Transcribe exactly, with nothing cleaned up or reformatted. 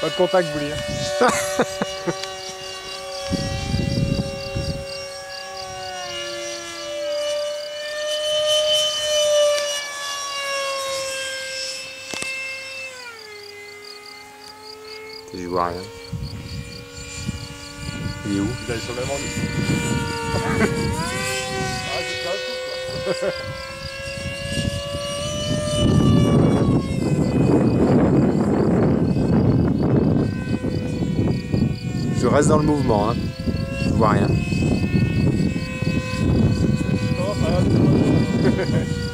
Pas de contact, vous voulez. Je vois rien. Il est où? Il est sur le même endroit. Ah, c'est déjà un coup, quoi. Je reste dans le mouvement, hein. Je vois rien. Non, ça va, c'est pas